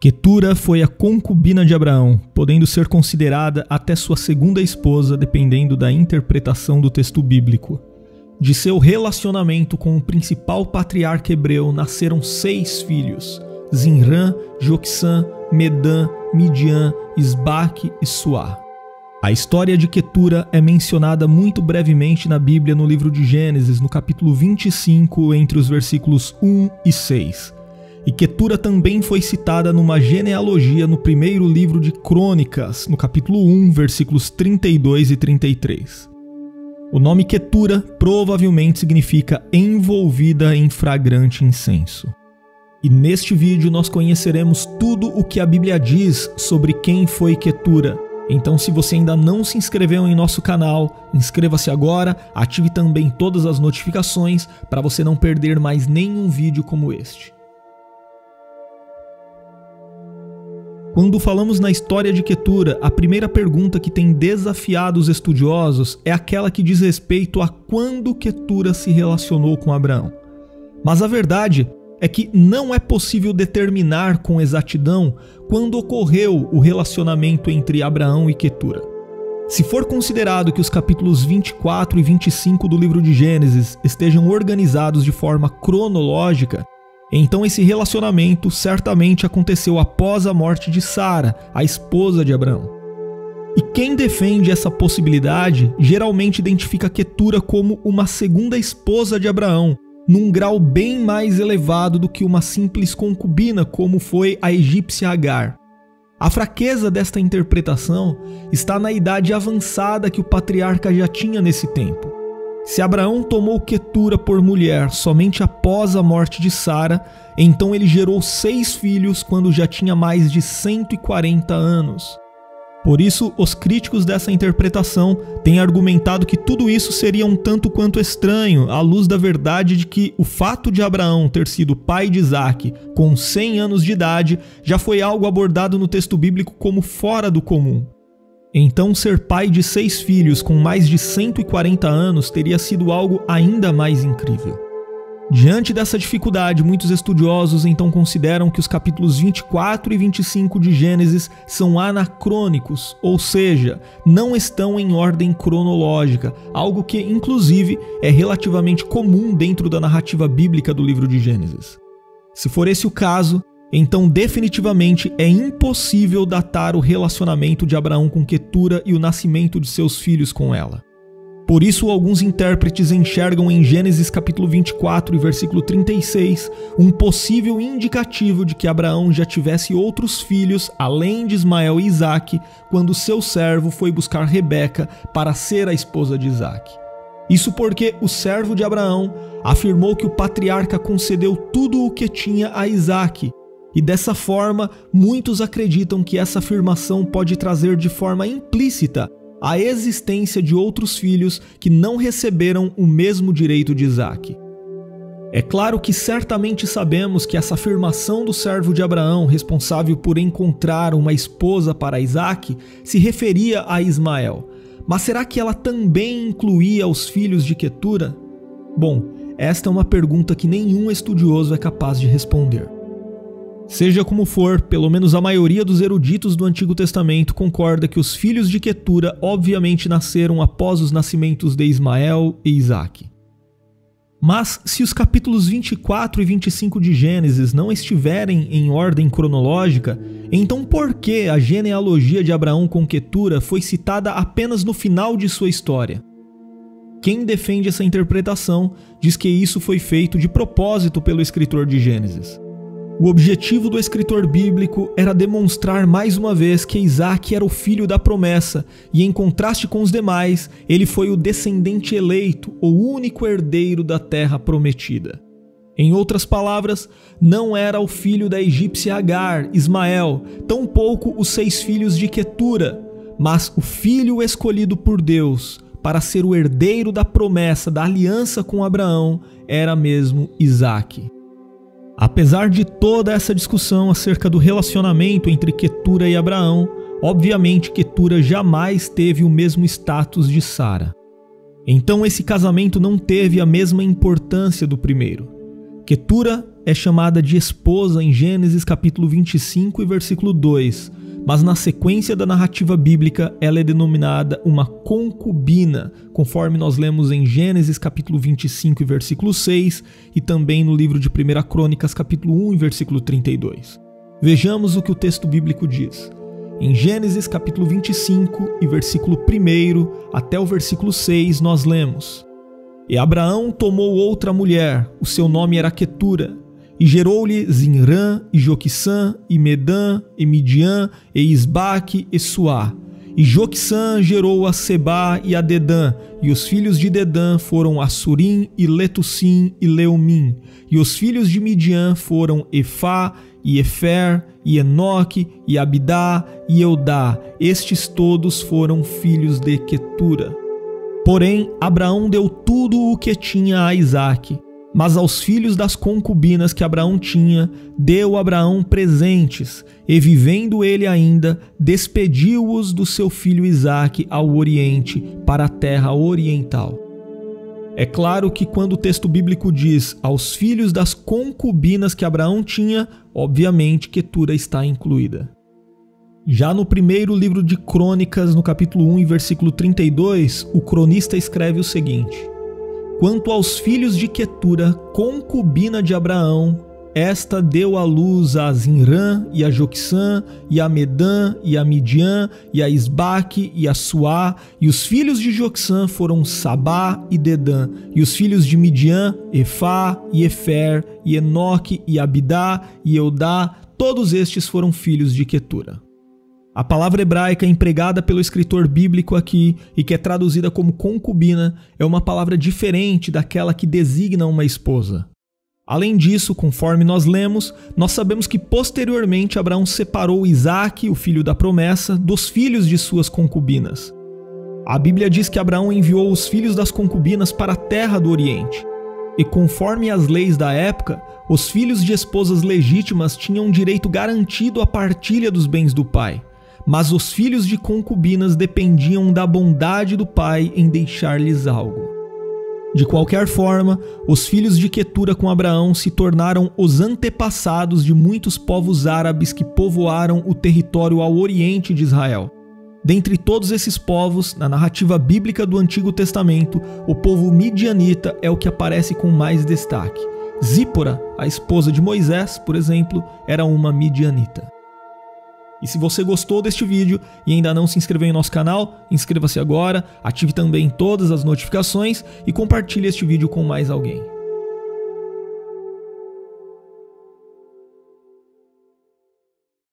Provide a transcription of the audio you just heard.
Quetura foi a concubina de Abraão, podendo ser considerada até sua segunda esposa, dependendo da interpretação do texto bíblico. De seu relacionamento com o principal patriarca hebreu nasceram 6 filhos: Zinrã, Joksã, Medã, Midian, Isbaque e Suá. A história de Quetura é mencionada muito brevemente na Bíblia no livro de Gênesis, no capítulo 25, entre os versículos 1 e 6. E Quetura também foi citada numa genealogia no primeiro livro de Crônicas, no capítulo 1, versículos 32 e 33. O nome Quetura provavelmente significa envolvida em fragrante incenso. E neste vídeo nós conheceremos tudo o que a Bíblia diz sobre quem foi Quetura. Então, se você ainda não se inscreveu em nosso canal, inscreva-se agora, ative também todas as notificações para você não perder mais nenhum vídeo como este. Quando falamos na história de Quetura, a primeira pergunta que tem desafiado os estudiosos é aquela que diz respeito a quando Quetura se relacionou com Abraão. Mas a verdade é que não é possível determinar com exatidão quando ocorreu o relacionamento entre Abraão e Quetura. Se for considerado que os capítulos 24 e 25 do livro de Gênesis estejam organizados de forma cronológica, então esse relacionamento certamente aconteceu após a morte de Sara, a esposa de Abraão. E quem defende essa possibilidade geralmente identifica Quetura como uma segunda esposa de Abraão, num grau bem mais elevado do que uma simples concubina, como foi a egípcia Agar. A fraqueza desta interpretação está na idade avançada que o patriarca já tinha nesse tempo. Se Abraão tomou Quetura por mulher somente após a morte de Sara, então ele gerou 6 filhos quando já tinha mais de 140 anos. Por isso, os críticos dessa interpretação têm argumentado que tudo isso seria um tanto quanto estranho, à luz da verdade de que o fato de Abraão ter sido pai de Isaque com 100 anos de idade já foi algo abordado no texto bíblico como fora do comum. Então, ser pai de 6 filhos com mais de 140 anos teria sido algo ainda mais incrível. Diante dessa dificuldade, muitos estudiosos então consideram que os capítulos 24 e 25 de Gênesis são anacrônicos, ou seja, não estão em ordem cronológica, algo que, inclusive, é relativamente comum dentro da narrativa bíblica do livro de Gênesis. Se for esse o caso, então definitivamente é impossível datar o relacionamento de Abraão com Quetura e o nascimento de seus filhos com ela. Por isso, alguns intérpretes enxergam em Gênesis capítulo 24 e versículo 36 um possível indicativo de que Abraão já tivesse outros filhos além de Ismael e Isaque quando seu servo foi buscar Rebeca para ser a esposa de Isaque. Isso porque o servo de Abraão afirmou que o patriarca concedeu tudo o que tinha a Isaque. E dessa forma, muitos acreditam que essa afirmação pode trazer de forma implícita a existência de outros filhos que não receberam o mesmo direito de Isaque. É claro que certamente sabemos que essa afirmação do servo de Abraão, responsável por encontrar uma esposa para Isaque, se referia a Ismael. Mas será que ela também incluía os filhos de Quetura? Bom, esta é uma pergunta que nenhum estudioso é capaz de responder. Seja como for, pelo menos a maioria dos eruditos do Antigo Testamento concorda que os filhos de Quetura obviamente nasceram após os nascimentos de Ismael e Isaque. Mas se os capítulos 24 e 25 de Gênesis não estiverem em ordem cronológica, então por que a genealogia de Abraão com Quetura foi citada apenas no final de sua história? Quem defende essa interpretação diz que isso foi feito de propósito pelo escritor de Gênesis. O objetivo do escritor bíblico era demonstrar mais uma vez que Isaque era o filho da promessa e, em contraste com os demais, ele foi o descendente eleito, o único herdeiro da terra prometida. Em outras palavras, não era o filho da egípcia Agar, Ismael, tampouco os 6 filhos de Quetura, mas o filho escolhido por Deus para ser o herdeiro da promessa da aliança com Abraão era mesmo Isaque. Apesar de toda essa discussão acerca do relacionamento entre Quetura e Abraão, obviamente Quetura jamais teve o mesmo status de Sara. Então esse casamento não teve a mesma importância do primeiro. Quetura é chamada de esposa em Gênesis capítulo 25 e versículo 2, mas na sequência da narrativa bíblica ela é denominada uma concubina, conforme nós lemos em Gênesis capítulo 25 e versículo 6 e também no livro de 1 Crônicas capítulo 1 e versículo 32. Vejamos o que o texto bíblico diz. Em Gênesis capítulo 25 e versículo 1 até o versículo 6 nós lemos: E Abraão tomou outra mulher, o seu nome era Quetura, e gerou-lhe Zinrã, e Joquissã, e Medã, e Midian, e Isbaque, e Suá. E Joquissã gerou a Sebá e a Dedã, e os filhos de Dedã foram Assurim, e Letussim, e Leumim. E os filhos de Midian foram Efá, e Efer, e Enoque, e Abidá, e Eudá. Estes todos foram filhos de Quetura. Porém, Abraão deu tudo o que tinha a Isaque. Mas aos filhos das concubinas que Abraão tinha, deu Abraão presentes, e vivendo ele ainda, despediu-os do seu filho Isaque ao oriente, para a terra oriental. É claro que quando o texto bíblico diz aos filhos das concubinas que Abraão tinha, obviamente Quetura está incluída. Já no primeiro livro de Crônicas, no capítulo 1 e versículo 32, o cronista escreve o seguinte: Quanto aos filhos de Quetura, concubina de Abraão, esta deu à luz a Zinrã, e a Joquissã, e a Medã, e a Midian, e a Isbaque, e a Suá, e os filhos de Joquissã foram Sabá e Dedã, e os filhos de Midian, Efá, e Efer, e Enoque, e Abidá, e Eudá, todos estes foram filhos de Quetura. A palavra hebraica empregada pelo escritor bíblico aqui e que é traduzida como concubina é uma palavra diferente daquela que designa uma esposa. Além disso, conforme nós lemos, nós sabemos que posteriormente Abraão separou Isaque, o filho da promessa, dos filhos de suas concubinas. A Bíblia diz que Abraão enviou os filhos das concubinas para a terra do Oriente. E conforme as leis da época, os filhos de esposas legítimas tinham direito garantido à partilha dos bens do pai. Mas os filhos de concubinas dependiam da bondade do pai em deixar-lhes algo. De qualquer forma, os filhos de Quetura com Abraão se tornaram os antepassados de muitos povos árabes que povoaram o território ao oriente de Israel. Dentre todos esses povos, na narrativa bíblica do Antigo Testamento, o povo midianita é o que aparece com mais destaque. Zípora, a esposa de Moisés, por exemplo, era uma midianita. E se você gostou deste vídeo e ainda não se inscreveu em nosso canal, inscreva-se agora, ative também todas as notificações e compartilhe este vídeo com mais alguém.